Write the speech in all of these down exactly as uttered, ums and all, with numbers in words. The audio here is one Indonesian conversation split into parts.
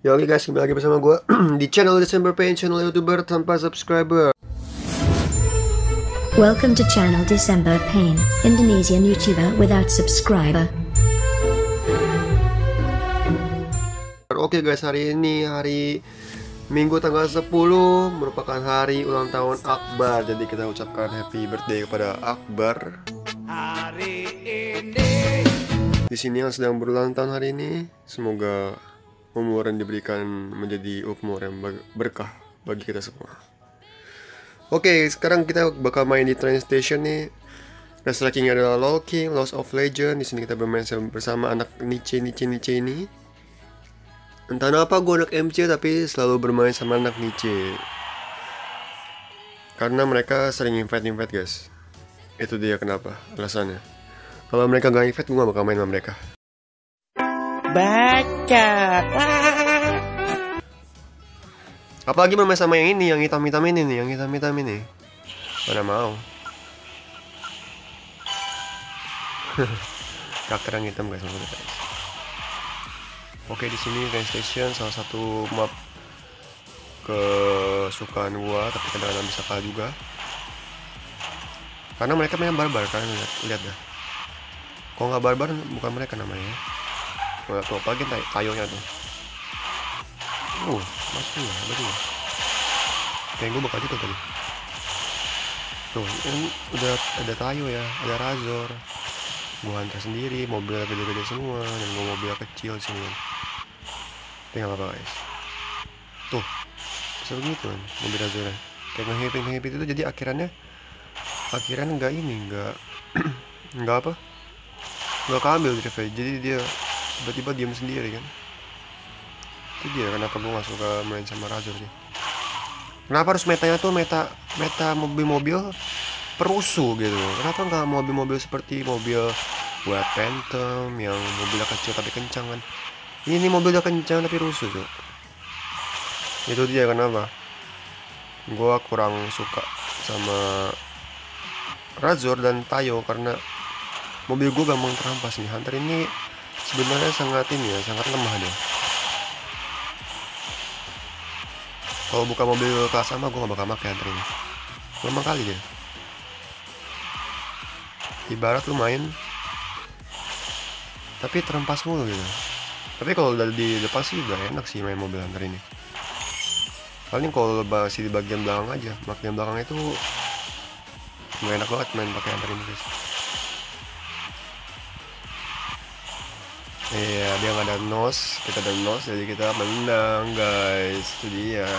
Ya oke guys, kembali lagi bersama gue di channel December Pain, channel YouTuber tanpa subscriber. Welcome to channel December Pain, Indonesian YouTuber without subscriber. Oke guys, hari ini hari Minggu tanggal sepuluh merupakan hari ulang tahun Akbar. Jadi kita ucapkan happy birthday kepada Akbar. Hari ini di sini yang sedang berulang tahun hari ini, semoga umur yang diberikan menjadi umur yang berkah bagi kita semua. Oke, sekarang kita bakal main di train station nih. Race tracking adalah LoL King, Lost of Legend. Di sini kita bermain bersama anak Niche Niche Niche ini. Entah kenapa gue anak M C tapi selalu bermain sama anak Niche. Karena mereka sering invite-invite guys. Itu dia kenapa, alasannya. Kalau mereka gak invite, gue gak bakal main sama mereka. Baca. Apalagi bermain sama yang ini, yang hitam-hitam ini nih, yang hitam-hitam ini. Mana mau. Kaker yang hitam guys, guys. Oke, di sini train station salah satu map kesukaan gua, tapi kadang-kadang bisa kalah juga. Karena mereka main barbar, kalian lihat, lihat dah. Kalau nggak barbar bukan mereka namanya. Tuh, tuh apalagi tay tayonya tuh. Uh, masuk ya, betul ya. Kayak gue bakal gitu tadi. Tuh, ini udah ada tayo ya, ada Razor. Gue hantar sendiri, mobilnya gede-gede semua, dan gue mobil kecil sini. Tapi nggak apa-apa guys. Tuh, bisa begitu kan, mobil Razornya. Kayak nge-happy-happy itu jadi akhirannya, akhirannya nggak ini, nggak, nggak apa, nggak keambil di revive. Jadi dia tiba-tiba diam sendiri kan. Itu dia kenapa gue gak suka main sama Razor sih. Kenapa harus metanya tuh meta meta mobil-mobil perusuh gitu. Kenapa nggak mobil-mobil seperti mobil buat Phantom yang mobilnya kecil tapi kencang kan. Ini mobilnya kencang tapi rusuh tuh. Itu dia kenapa gue kurang suka sama Razor dan Tayo, karena mobil gue gampang terampas nih. Hunter ini sebenarnya sangat ini ya, sangat lemah dia. Kalau buka mobil kelas sama gue gak bakal pakai Hunter ini. Lemah kali dia. Ibarat lu main tapi terempas mulu gitu. Tapi kalau udah di depan sih udah enak sih main mobil Hunter ini. Paling kalau masih di bagian belakang aja, bagian belakang itu gak enak banget main pakai Hunter ini guys. Iya, dia nggak ada nos, kita ada nos, jadi kita menang guys. Itu dia.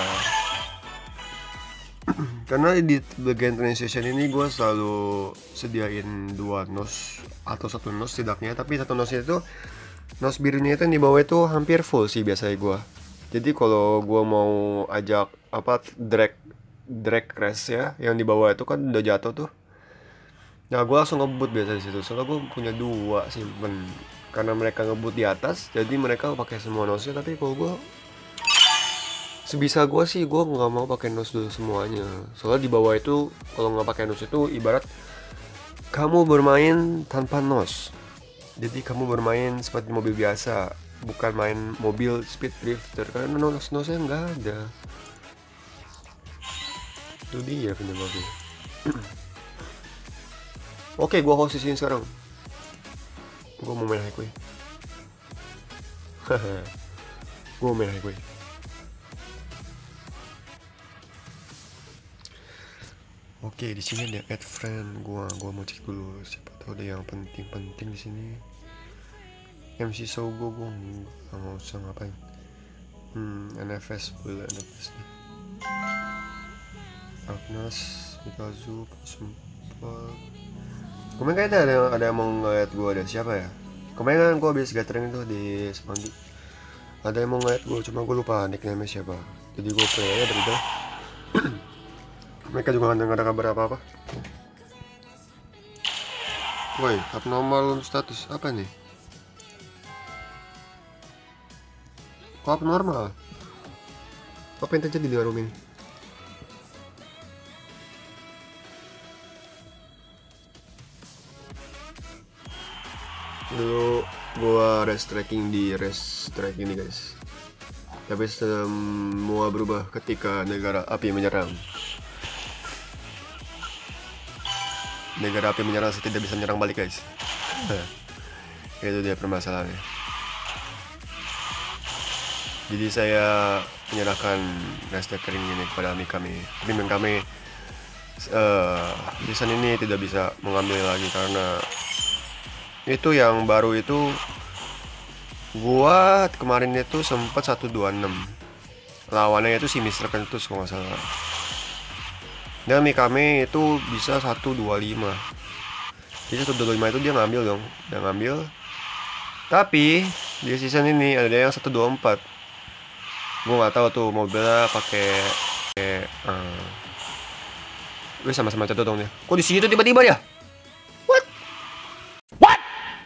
Karena di bagian train station ini gue selalu sediain dua nos atau satu nos setidaknya, tapi satu nosnya itu, nos birunya itu yang di bawah itu hampir full sih biasanya gue. Jadi kalau gue mau ajak apa drag drag race ya, yang di bawah itu kan udah jatuh tuh. Nah gue langsung ngebut biasa di situ. Soalnya gue punya dua simpen. Karena mereka ngebut di atas, jadi mereka pakai semua nosnya. Tapi kalau gue, sebisa gue sih gue nggak mau pakai nos dulu semuanya. Soalnya di bawah itu kalau nggak pakai nos itu ibarat kamu bermain tanpa nos. Jadi kamu bermain seperti mobil biasa, bukan main mobil speed drifter. Karena nos nosnya nggak ada. Itu dia penyebabnya. Oke, gue host di sini sekarang. Gue mau main highway. Haha. Gue mau main highway. Oke, di sini ada add friend. Gua gua mau cek dulu siapa tahu ada yang penting-penting di sini. M C Sogo gua nggak mau usah ngapain. Hmm, N F S boleh N F S nih. Agnes, Mikazu, sempat. Kemarin kayaknya ada ada yang mau ngeliat gue, ada siapa ya? Kemarin kan gue habis gathering itu di Semanggi. Ada yang mau ngeliat gue, cuma gue lupa nickname siapa. Jadi gue play aja dari dah. Mereka juga nggak ada kabar apa-apa. Woi, abnormal status apa nih? Kok abnormal? Apa yang terjadi di luar rumah ini? Dulu gua race tracking di race tracking ini guys, Tapi semua berubah ketika negara api menyerang. Negara api menyerang tidak bisa menyerang balik, guys. Itu dia permasalahannya. Jadi saya menyerahkan restructuring ini kepada admin kami. Admin kami uh, season ini tidak bisa mengambil lagi karena itu yang baru itu gua kemarin itu sempat seratus dua puluh enam. Lawannya itu si mister Kentus kalau nggak salah. Dan Mikame itu bisa seratus dua puluh lima. Jadi seratus dua puluh lima itu dia ngambil dong, dia ngambil. Tapi di season ini ada yang seratus dua puluh empat. Gua nggak tahu tuh mobilnya pakai pakai uh, Wih sama-sama catat dong dia. Kok di situ tiba-tiba ya? What? What?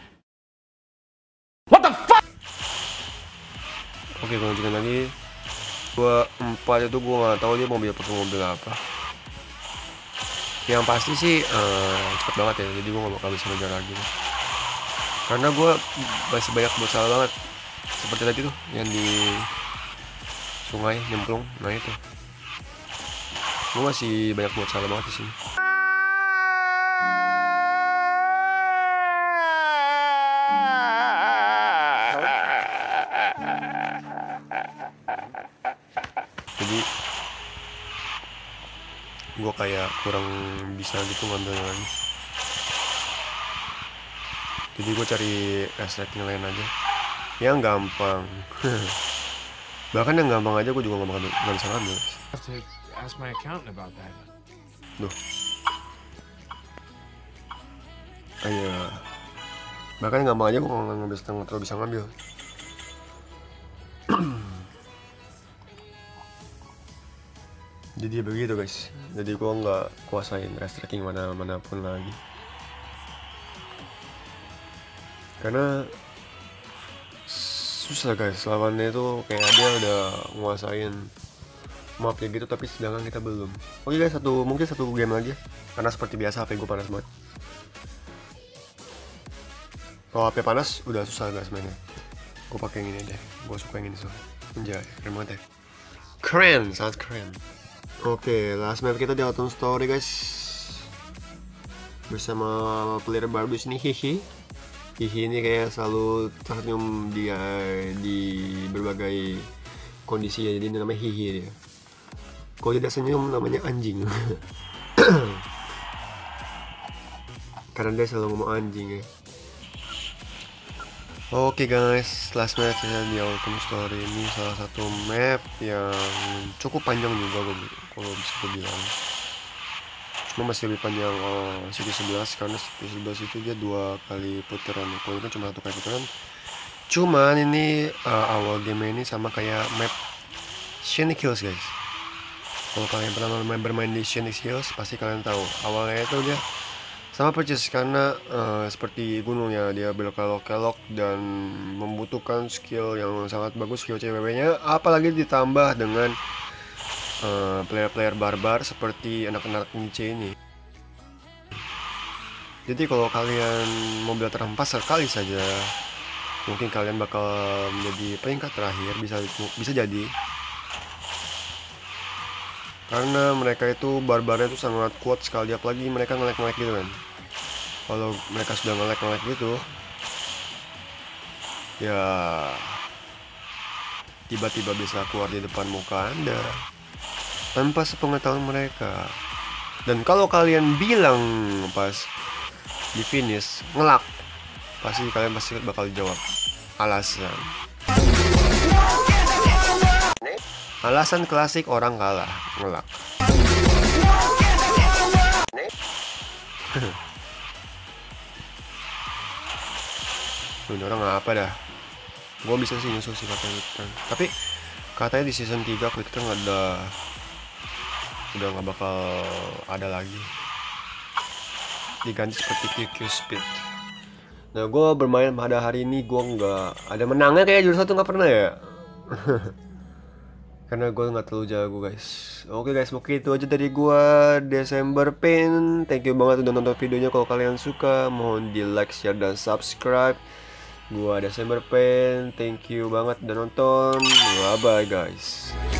What the fuck? Oke, gue lanjutin lagi. Dua empat itu gue nggak tahu dia mobil pakai mobil apa. Yang pasti sih uh, cepet banget ya. Jadi gue nggak bakal bisa ngejar lagi. Karena gue masih banyak buat salah banget. Seperti tadi tuh yang di sungai nyemplung. Nah itu. Gue masih banyak buat salah banget di sini. Jadi gue kayak kurang bisa gitu ngambil lagi. Jadi gue cari restricting lain aja yang gampang. Bahkan yang gampang aja gue juga gak bakal gak bisa ngambil. Ask my accountant about that. Duh. Ayo. Bahkan yang gampang aja gue gak bisa, terlalu bisa ngambil. Jadi begitu guys. Jadi gue nggak kuasain restricting mana manapun lagi. Karena susah guys, lawannya itu kayak dia udah nguasain map ya gitu, tapi sedangkan kita belum. Oke guys, satu mungkin satu game lagi. Karena seperti biasa H P gue panas banget. Kalau H P panas udah susah guys mainnya. Gue pakai yang ini deh. Gue suka yang ini soalnya. Anjay, keren banget ya. Keren, sangat keren. Oke, last map kita di Autumn Story guys. Bersama player baru di sini, Hihi. Hihi ini kayak selalu tersenyum dia di berbagai kondisi ya, jadi ini namanya Hihi dia. Kalau tidak senyum namanya anjing. Karena dia selalu ngomong anjing ya. Oke guys, last map ya di Autumn Story ini salah satu map yang cukup panjang juga kalau bisa gue bilang. Cuma masih lebih panjang oh, City sebelas karena City sebelas itu dia dua kali putaran. Kalau itu cuma satu kali putaran. Cuman ini uh, awal game ini sama kayak map Scenic Hills guys. Kalau kalian pernah bermain di Scenic Hills pasti kalian tahu awalnya itu dia sama persis karena uh, seperti gunungnya dia belok-kelok dan membutuhkan skill yang sangat bagus, skill C W nya, apalagi ditambah dengan player-player uh, barbar seperti anak-anak Nietzsche ini. Jadi kalau kalian mobil terhempas sekali saja, mungkin kalian bakal menjadi peringkat terakhir, bisa bisa jadi. Karena mereka itu barbarnya itu sangat kuat sekali, apalagi mereka ngelek-ngelek gitu kan. Kalau mereka sudah ngelek-ngelek gitu, ya tiba-tiba bisa keluar di depan muka Anda tanpa sepengetahuan mereka. Dan kalau kalian bilang pas di finish ngelak, pasti kalian pasti bakal jawab alasan. Alasan klasik orang kalah, ngelak. Ini orang apa dah? Gua bisa sih nyusul sih katanya kan. Tapi katanya di season tiga Quick Turn ada, udah nggak bakal ada lagi. Diganti seperti Q Q Speed. Nah, gue bermain pada hari ini gue nggak ada menangnya, kayak juara satu nggak pernah ya. Karena gue nggak terlalu jago guys. Oke guys, mungkin itu aja dari gue, December Pain. Thank you banget udah nonton videonya. Kalau kalian suka mohon di like, share, dan subscribe. Gua Desember Pain, thank you banget udah nonton. Bye bye guys.